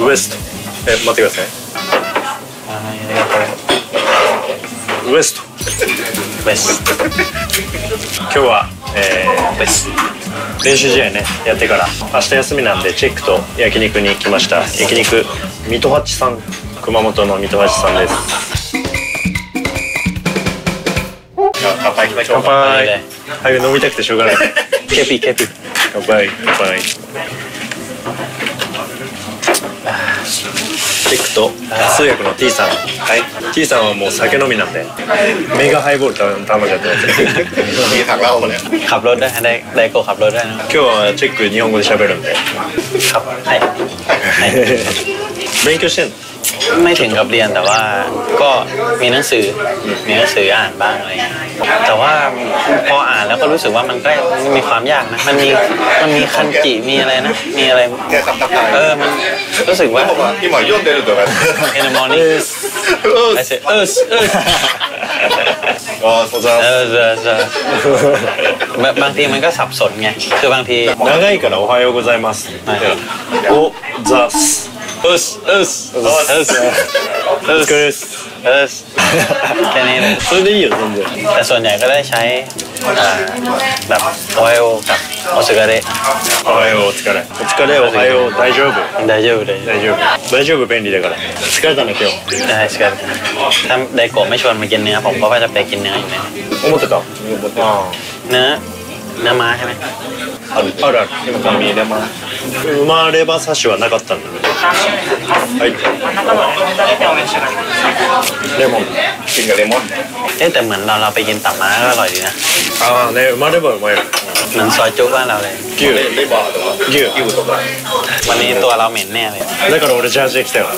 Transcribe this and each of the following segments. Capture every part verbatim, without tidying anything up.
ウエスト。え、待ってください。ウエスト。 ウエスト。 今日は、えー、 ウエスト。 練習試合ねやってから明日休みなんでチェックと焼肉に来ました。焼肉水戸八さん、熊本の水戸八さんです。 乾杯いきましょう。 乾杯。早く飲みたくてしょうがない。 ケピケピ。 乾杯乾杯。チェックと通訳の T さん。はい。T さんはもう酒飲みなんでメガハイボール頼んじゃってます。 ขับรถได้ได้ได้โกขับรถได้นะ今日はチェック日本語で喋るんで。 ครับはい勉強してんの？ ไม่ถึงกับเรียนแต่ว่าก็มีหนังสือมีหนังสืออ่านบ้างอะไรแต่ว่าพออ่านแล้วก็รู้สึกว่ามันก็มีความยากนะมันมีมันมีคันจิมีอะไรนะมีอะไรเออมันรู้สึกว่า今読んでるとか in the morning I say เออเออああそうだเออเออบางทีมันก็สับสนไงคือบางที長いからおはようございます。おざす。 เอสเอสเอสเอสお疲れです。 เอสแค่นี้เลยそれでいいよ全然。 แต่ส่วนใหญ่ก็ได้ใช้แบบโอไฮโอกับโอซึกาเระおはようお疲れ。お疲れおはよう大丈夫。 大丈夫เลย大丈夫。大丈夫便利だから。疲れたの今日。 ได้สกัดถ้าไดโกะไม่ชวนมากินเนื้อผมก็ว่าจะไปกินเนื้ออยู่นะ思ってた。 เนื้อเนื้อม้าใช่ไหมあるあるある。生まれ馬刺しはなかったんだね。はい。レモン。 กินกับเลมอนเอ๊ะแต่เหมือนเราเราไปกินตับม้าก็อร่อยดีนะああね、生まれ馬うまいよ。 เหมือนซอยจุ๊บ้านเราเลย牛。 レバーとか牛。 牛とかวันนี้ตัวเราเหม็นแน่เลยだから俺ジャージで来たよ。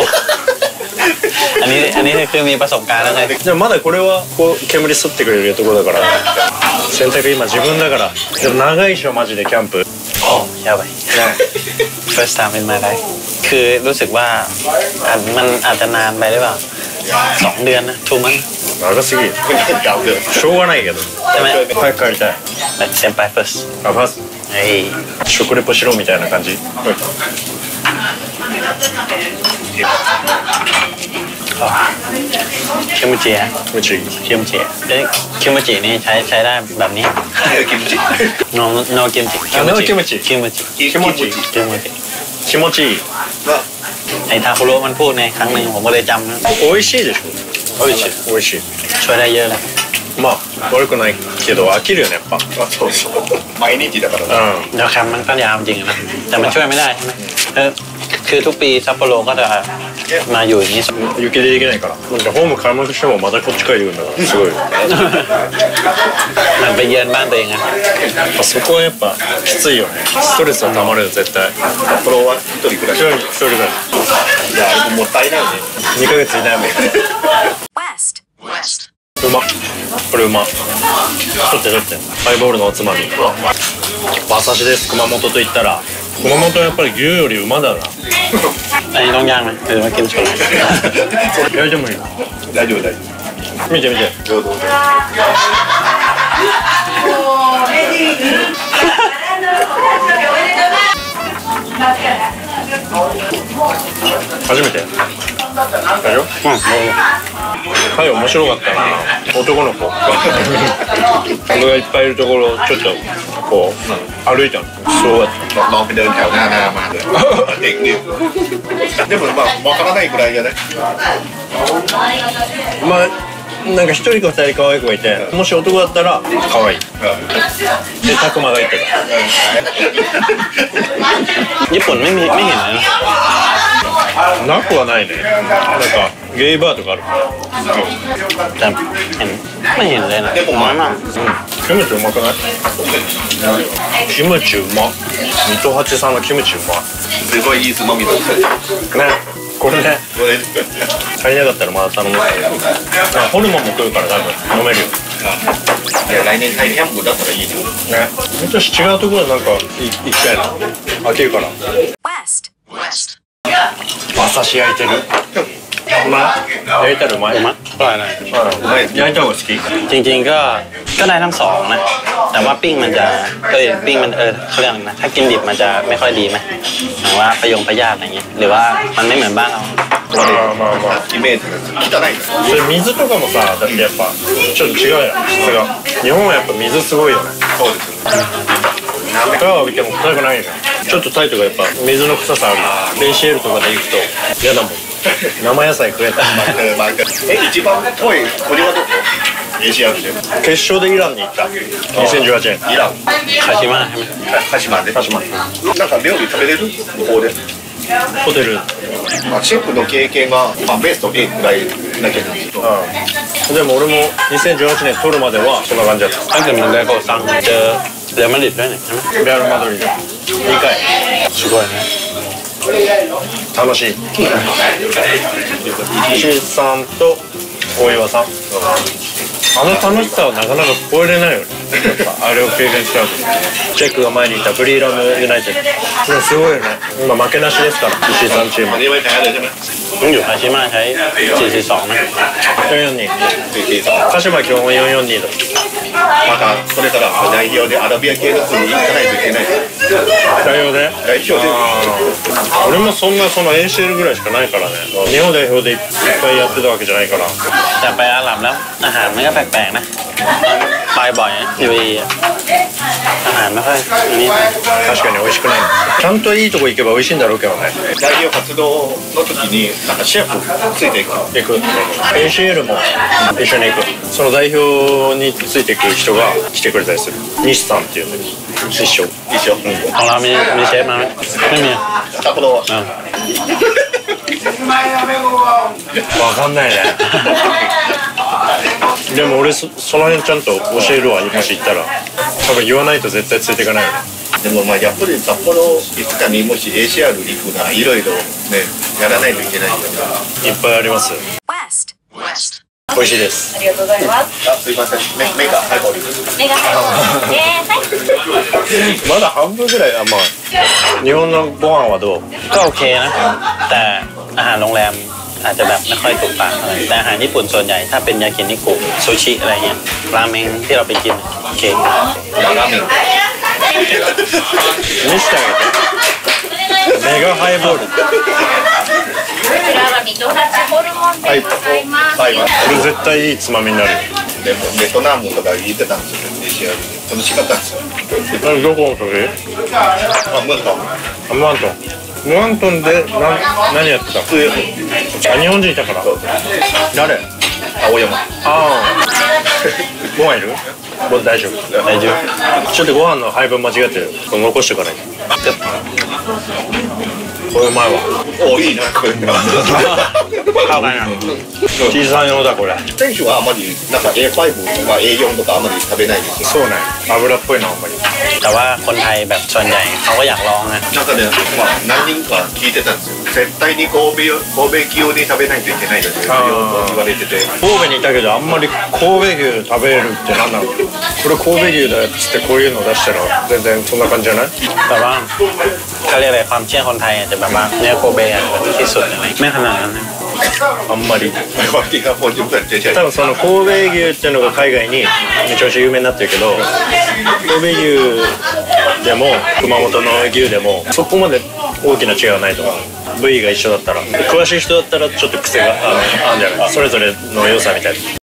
อันนี้อันนี้คือมีประสบการณ์แล้วไงでもまだこれはこう煙吸ってくれるところだから洗濯今自分だからでも長いでしょマジでキャンプโอ้ยาวไป first time in my life คือรู้สึกว่ามันอาจจะนานไปหรือเปล่าสองเดือนนะทูมัน長すぎるしょうがないけどใช่ไหม早く帰りたい先輩 first あファースเฮ้ย食レポしろみたいな感じคิมจิอะ気持ちいいคิมจิเอ๊ะคิมจินี่ใช้ใช้ได้แบบนี้キムチ no no คิมจิあ no キムチคิมจิ気持ちいいคิมจิ気持ちいいไอ้ทาคุโร่มันพูดในครั้งหนึ่งผมก็เลยจำนะ美味しいでしょโอ้ยชิ美味しいช่วยได้เยอะเลยまあ悪くないけど飽きるよねやっぱそうそう毎日だからうเดี๋ยวแคมป์มันก็ยาวจริงนะแต่มันช่วยไม่ได้ใช่ไหมเออคือทุกปีซัปโปโรก็จะมาอยู่อย่างนี้ん雪でできないからなんかホーム開幕してもまたこっち帰ってくるんだからすごいเหมือนไปเยือนบ้านตัวเองอะそこはやっぱきついよねストレスはたまるよ絶対札幌は一人暮らし一人だいやもったいないよねにかげついないもんうまっこれうまっ取って取ってハイボールのおつまみ馬刺しです熊本といったら熊本はやっぱり牛より馬だなอันนี้ต้องย่างไหมหรือว่ากินสด焼いてもいい大丈夫大丈夫見て見てどうぞどうぞ初めて大丈夫はい面白かったな男の子俺がいっぱいいるところちょっとこう歩いたのそうだったลองไปเดินแถวหน้าหน้ามาเลยเด็กนี่でもまあわからないくらいじゃないまあなんか一人か二人可愛い子がいてもし男だったら可愛いでタクマが言ってたญี่ปุ่นไม่มีไม่เห็นเลยนะなくはないねなんかゲイバーとかあるแต่เห็นไม่เห็นเลยนะน้อยมากキムチうまくないキムチうま水戸八さんのキムチうますごいいいつまみだったねこれねこれ足りなかったらまだ頼むからホルモンも来るから多分飲めるよいや来年タイキャンプだったらいいねねもうちょっと違うところなんか行きたいな飽きるから馬刺し焼いてるうまい焼いたらうまいถูกไหมอร่อยเลยうまい焼いた方が好きจริงๆก็ก็ได้ทั้งสองนะแต่ว่าปิ้งมันจะเอ้ยปิ้งมันเออเขาเรียกอะไรนะถ้ากินดิบมันจะไม่ค่อยดีไหมหมายว่าประโยงประหยัดอะไรเงี้ยหรือว่ามันไม่เหมือนบ้านเราまあまあまあイメージが汚いですそれ水とかもさだってやっぱちょっと違うやん質が日本はやっぱ水すごいよねそうですよねシャワー浴びても臭くないじゃんちょっとタイとかやっぱ水の臭さあるよレンシエルとかで行くと嫌だもん生野菜食えたえ一番遠い国はどこエーシアで決勝でイランに行ったにせんじゅうはちねんイランคาชิมะใช่ไหม鹿島で鹿島なんか料理食べれる向こうでホテルまあシェフの経験が、まあ、ベストエイぐらいだけなんですけどうんでも俺もにせんじゅうはちねん取るまではそんな感じだったถ้าเกิดมันได้โกซังเจอเรอัลมาดริดด้วยเนี่ยใช่ไหมレアルマドリードにかいすごいね楽しい石井さんと大岩さんあの楽しさはなかなか超えれないよねやっぱあれを経験しちゃうとチェックが前にいたブリーラムユナイテッドすごいよね今負けなしですから石井さんチームอันนี้ไม่แพ้เลยใช่ไหมยังอยู่คาชิมะใช้ สี่สี่สอง นะよんよんにสี่สี่สอง鹿島基本よんよんにだまたこれから代表でアラビア系の国に行かないといけない代表で代表で俺もそんなその エーシーエル ぐらいしかないからね日本代表でいっぱいやってたわけじゃないからแต่ไปอาหรับแล้วอาหารมันก็แปลกๆนะไปบ่อยนะยูเออาหารไม่ค่อยนี่確かに美味しくないちゃんといいとこ行けば美味しいんだろうけどね代表活動の時になんかシェフついていく行く エーシーエル も一緒に行くその代表についていく人が来てくれたりする西さんっていうんだけど一緒一緒、 ของเรามีมีเชฟมาไหมไม่มี札幌はอ่า分かんないねでも俺 そ, その辺ちゃんと教えるわもし行ったら多分言わないと絶対ついていかないよねでもまあやっぱり札幌行くかにもし エーシーアール 行くならいろいろねやらないといけないからいっぱいあります West. 美味しいですありがとうございます。 あすいませんメメガハイボールメガハイボール。えー、はい。 まだ半分ぐらいあまあ日本のご飯はどうก็โอเคนะแต่อาหารโรงแรมอาจจะแบบไม่ค่อยถูกปากอะไรแต่อาหารญี่ปุ่นส่วนใหญ่ถ้าเป็นยากินิกุซูชิอะไรเงี้ยราเมงที่เราไปกินโอเคラーメン見せてあげてメガハイボールこちらはミトハチホルモンでございます。 はいこれ絶対いいつまみになるでもベトナムとか言ってたんですよね エーシーアール で楽しかったんですよ何どこの時あムントンあムワントンムワントンでな何やってたのあ日本人いたから誰青山ああご飯いるもう大丈夫大丈夫ちょっとご飯の配分間違ってるこれ残してからにこれうまいわおいいなこれเข้ากันอ่ะ T さん用だこれ選手はあまりなんか エーファイブ とか エーフォー とかあまり食べないですよそうね油っぽいのあんまりแต่ว่าคนไทยแบบส่วนใหญ่เขาก็อยากลองนะなんかね、まあ、何人か聞いてたんですよ絶対に神戸神戸牛に食べないといけないですよ言われてて神戸にいたけどあんまり神戸牛食べるって何なのこれ神戸牛だよっつってこういうの出したら全然そんな感じじゃないแต่ว่าเขาเรียกอะไรความเชื่อคนไทยอาจจะแบบว่าเนื้อโกเบอ่ะที่สุดอะไรไม่ขนาดนั้นนะあんまり脇がもう十分出ちゃう多分その神戸牛っていうのが海外にめちゃめちゃ有名になってるけど神戸牛でも熊本の牛でもそこまで大きな違いはないと思う部位が一緒だったら詳しい人だったらちょっと癖があるあるんじゃないそれぞれの良さみたいな